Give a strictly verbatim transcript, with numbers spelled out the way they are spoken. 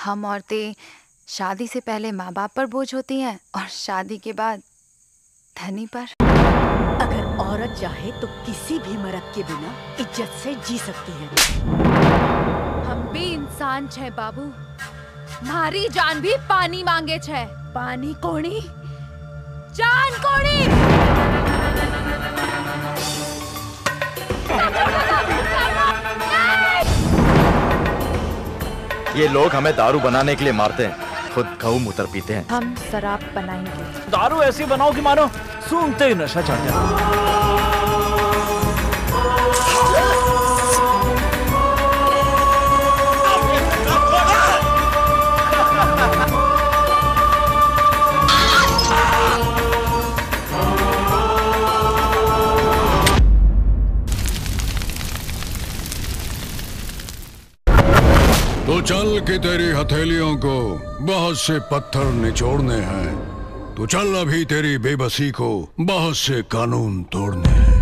हम औरतें शादी से पहले माँ बाप पर बोझ होती हैं और शादी के बाद धनी पर। अगर औरत चाहे तो किसी भी मर्द के बिना इज्जत से जी सकती है। हम भी इंसान छे बाबू, मारी जान भी पानी मांगे छे। पानी कोणी, जान कोणी। ये लोग हमें दारू बनाने के लिए मारते हैं, खुद गऊ मूत्र पीते हैं। हम शराब बनाएंगे। दारू ऐसी बनाओ कि मानो सूंघते ही नशा चढ़ जाए। तो चल कि तेरी हथेलियों को बहुत से पत्थर निचोड़ने हैं। तो चल अभी तेरी बेबसी को बहुत से कानून तोड़ने हैं।